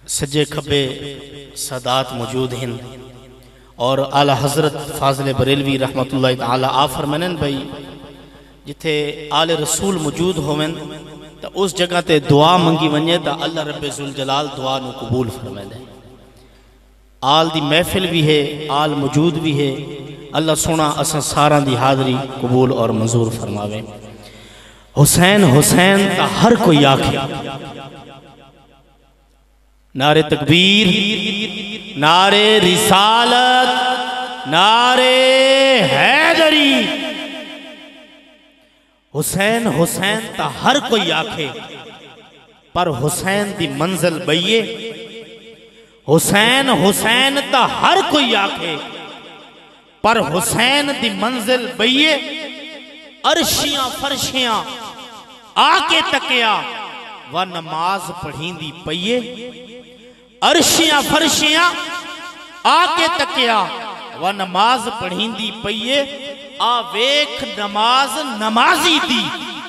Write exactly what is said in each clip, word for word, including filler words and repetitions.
سجے کھبے سادات موجود ہیں اور اعلی حضرت فاضل بریلوی رحمت اللہ تعالی آ فرمانن بھئی جتھے آل رسول موجود ہوئیں تا اس جگہ تے دعا منگی ونجے تا اللہ رب ذوالجلال دعا نو قبول فرمائے دے۔ آل دی محفل بھی ہے، آل موجود بھی ہے، اللہ سونا اساں ساراں دی حاضری قبول اور منظور فرماوے۔ حسین حسین تا ہر کوئی آکھے، نعرے تکبیر، نعرے رسالت، نعرے حیدری۔ حسین حسین تا ہر کوئی آکھے پر حسین دی منزل بئیے، حسین حسین تا ہر کوئی آکھے پر حسین دی منزل بئیے۔ عرشیاں فرشیاں آکے تکیا و نماز پڑھیں دی پئیے، عرشیاں فرشیاں آکے تکیا و نماز پڑھیں دی پئیے۔ آویک نماز نمازی دی،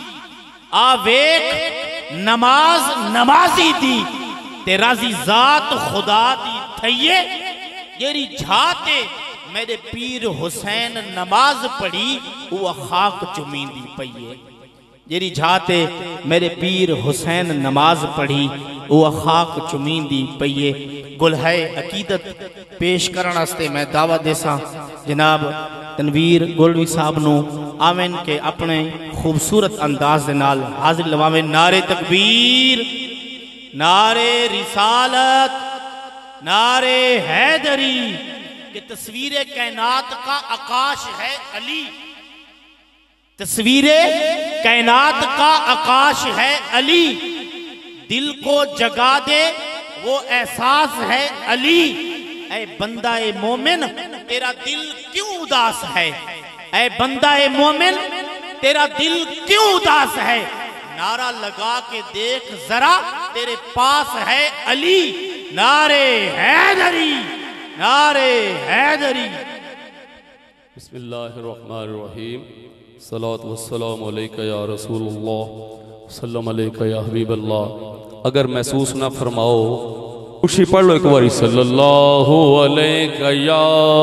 آویک نماز نمازی دی، تیرازی ذات خدا دی تھئیے۔ یری جھاتے میرے پیر حسین نماز پڑھی وہ خاک چمین دی پئیے۔ یری جھاتے میرے پیر حسین نماز پڑھی وہ خاک چمین دی پئیے۔ گلہے عقیدت پیش کرنا ستے میں دعوت دیسا جناب تنویر گولوی صاحب نو آمین کے اپنے خوبصورت انداز دے نال حاضر لواویں۔ نعرے تکبیر، نعرے رسالت، نعرے حیدری۔ کہ تصویر کائنات کا آکاش ہے علی، تصویر کائنات کا آکاش ہے علی، دل کو جگا دے وہ احساس ہے علی۔ اے بندہ مومن تیرا دل کیوں اداس ہے، اے بندہ مومن تیرا دل کیوں اداس ہے، نعرہ لگا کے دیکھ ذرا تیرے پاس ہے علی۔ نعرے حیدری، نعرے حیدری۔ بسم اللہ الرحمن الرحیم، صلاۃ والسلام علیکہ یا رسول اللہ، سلام علیکہ یا حبیب اللہ۔ اگر محسوس نہ فرماؤ خوشی پڑھ لو ایک باری، صلی اللہ علیکہ یا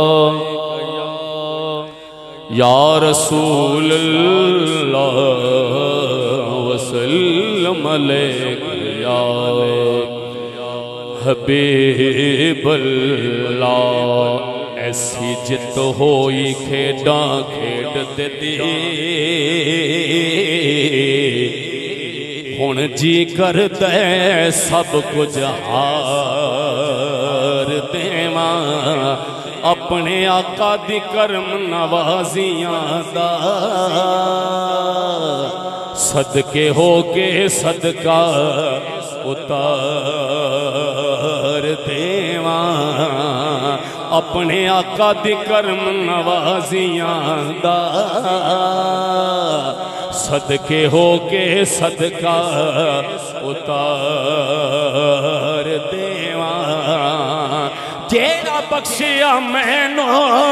یا رسول اللہ وسلم علیکہ یا حبیب اللہ۔ ایسی جت ہوئی کھیڑاں کھیڑ دے دی، ہن جی کر دے سب کچھ ہار دیواں، اپنے آقا دی کرم نوازیاں دا، صدقے ہو کے صدقہ اتار دیواں، اپنے آقا دی کرم نوازیاں دا، صدقے ہو کے صدقہ اتار دیواں۔ جیڑا بخشیا میں نو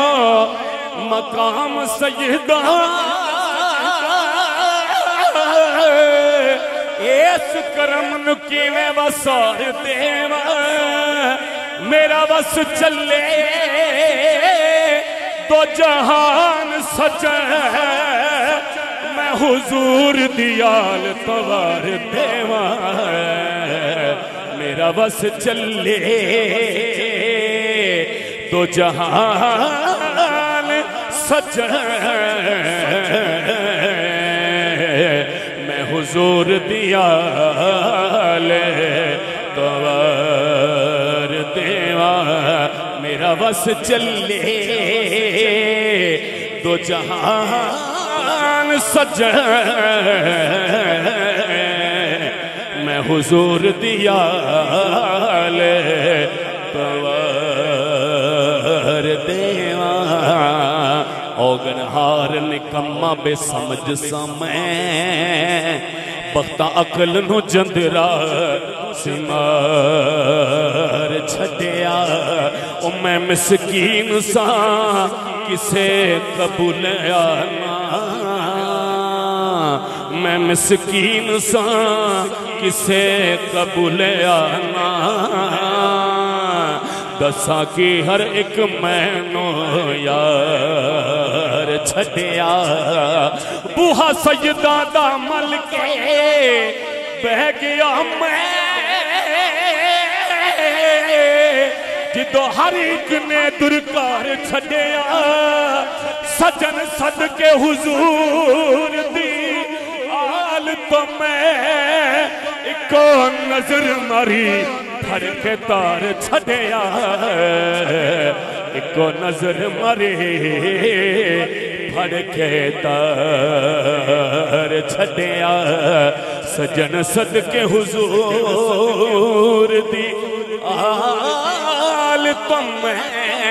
مقام سجدہ، اس کرم نکی میں وسار دیواں، میرا بس چلے دو جہان سجے، میں حضور دیال توار دیواں، میرا بس چلے دو جہان سجے، میں حضور دیال توار دیواں، میرا بس چلے دو جہان سجے، میں حضور دیال توار دیواں۔ اوگنہار نکمہ بے سمجھ سمیں، بختہ عقل نو جندرا سمار چھڑیا، او میں مسکین سا کسے قبول آنا، میں مسکین سا کسے قبول آنا دساں کی ہر ایک مینو یار چھڑیا بوہا سجدہ دا مل کے بہ گیا میں جدو ہر ایک نے درکار چھڑیا سجن صد کے حضور دی آل تو میں ایک نظر ماری پھڑ کے تار چھڑیا ایک نظر ماری پھڑ کے تار چھڑیا سجن صد کے حضور دی آل تو میں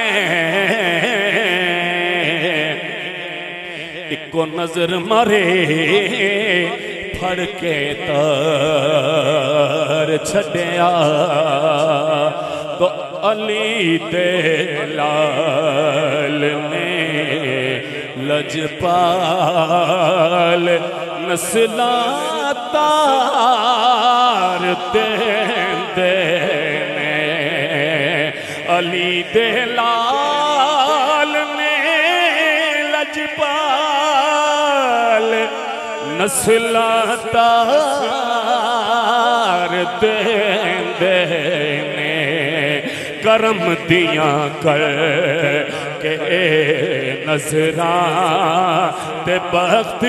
ایک نظر مارے پھڑ کے تار چھڑیا تو علی دے لال نے لجپال نسلہ تار دین دینے علی دے لال نے لجپال نسلہ تار دین دینے کرم دیاں کر کہ نظران تے بخت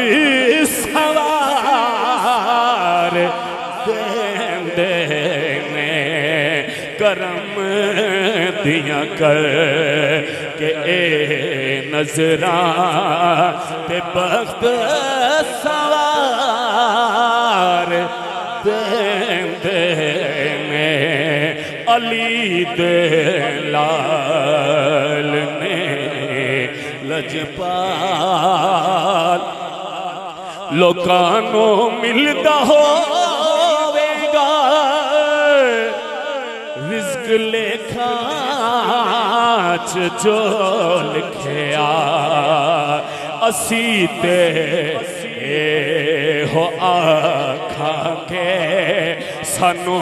سوار دین دینے کرم دیاں کر کہ نظران تے بخت سوار دین دینے علی دے لال نے لجپال لوکانو ملدا ہوے گا رزق لکھاں چ جو لکھیا اسی تے ہو آکھاں کے سانو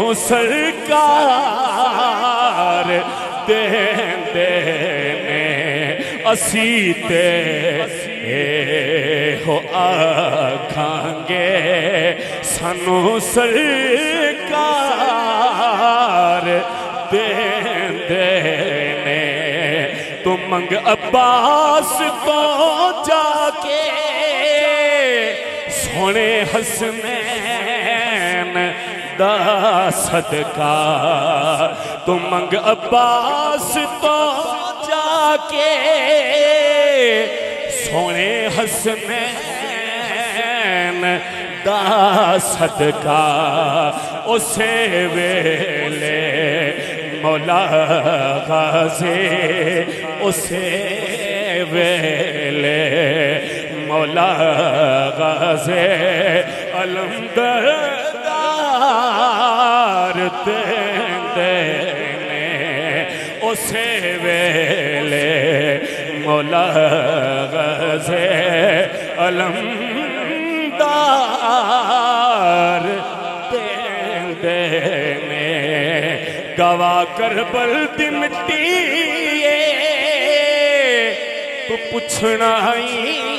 سرکار دین دینے اسی تے ہو آکھاں گے سانو سرکار دین دینے تو منگ عباس تو جا کے سونے حسنین دا صدقہ تو منگ عباس تو جا کے سونے حسنین دا صدقہ اسے ویلے مولا غازی اسے ویلے مولا غازی علمدار دین دینے اسے ویلے مولا غازی علمدار دین دینے گواہ کربل دی مٹی تو پوچھنا ہی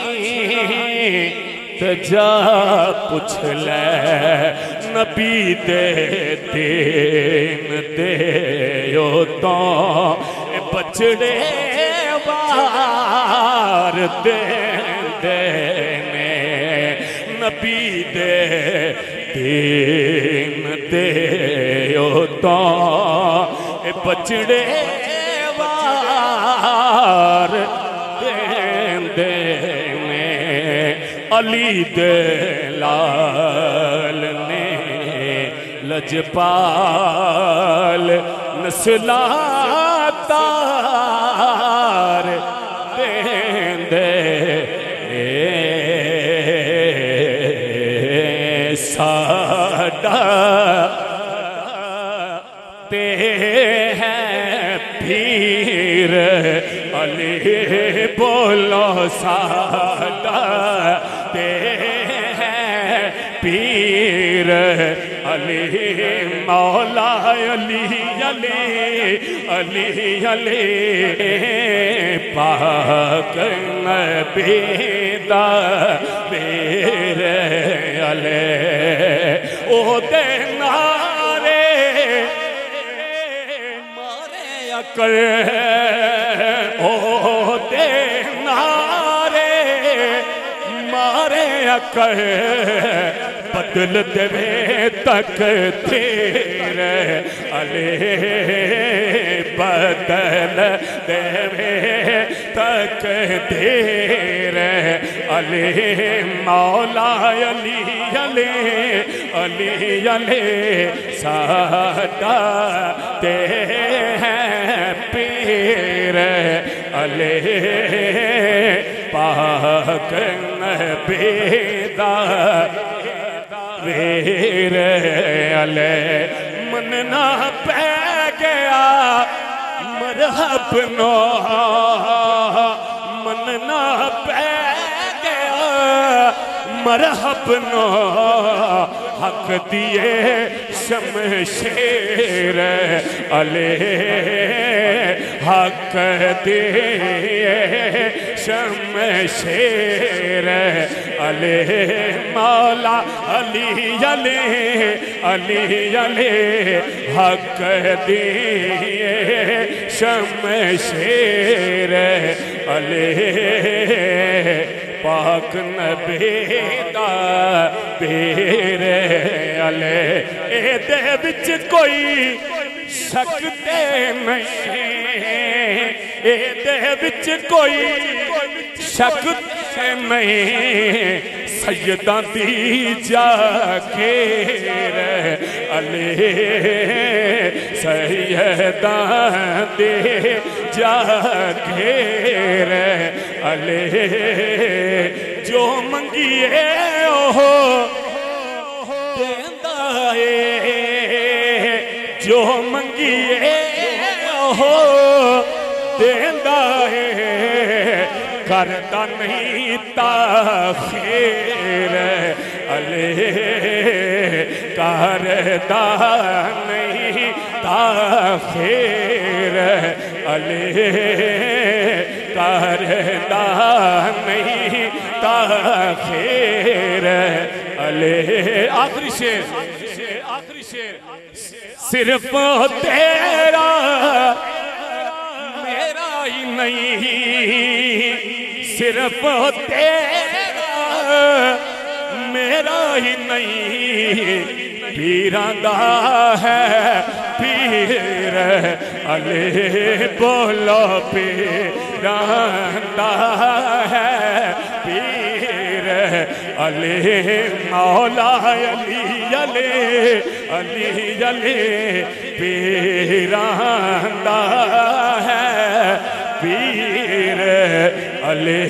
تے جا پوچھ لے نبی دے دین دے یو تو بچڑے وار دین دینے نبی دے دین دے یو تو بچڑے وار دین دینے علی دے لال نے لجپال نسلہ تار دین دینے ساڈا تے ہیں پیر علی بولو ساڈا تے ہیں مولا علی علی علی علی پاک نبی دا میرے علی او دے نعرے مارے اکر او دے نعرے مارے اکر بدل دے تک تیرے علی بدل دے تک تیرے علی مولا علی علی علی علی سادا تے ہیں پیر علی پاک نبی دا ویر علی مننا پہ گیا مرحب نو مننا پہ گیا مرحب نو حق دیے شمشیر علی حق دیے شمشیر علی مولا علی علی علی علی حق دیے شمشیر علی پاک نبی دا پیر علی اے دے بچ کوئی شک تے نہیں اے دے بچ کوئی شک تے نہیں سیدہ دی جاکیر علی سیدہ دی جاکیر علی جو منگیے اوہ دیندہ ہے جو منگیے اوہ دیندہ ہے کردہ نہیں تاخیر علی کردہ نہیں تاخیر علی کردہ نہیں تاخیر علی آخری شیر آخری شیر صرف تیرا میرا ہی نہیں صرف تیرا میرا ہی نہیں پیران دا ہے پیر علی بولو پیران دا ہے پیر علی مولا علی علی علی علی پیران دا ہے پیر علی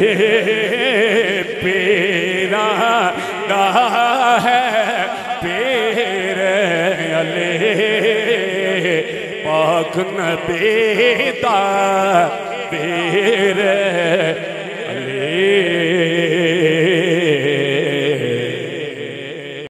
پیران دا ہے پیر علی پاک نبی دا پیر